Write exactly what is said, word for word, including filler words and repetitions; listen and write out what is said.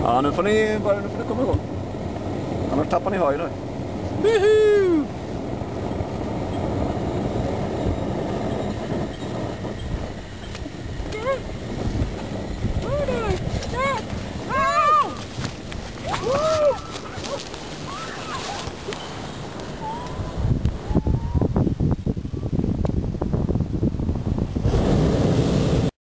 Ja, nu får ni, bara, nu får ni komma igång. Annars tappar ni höjden här.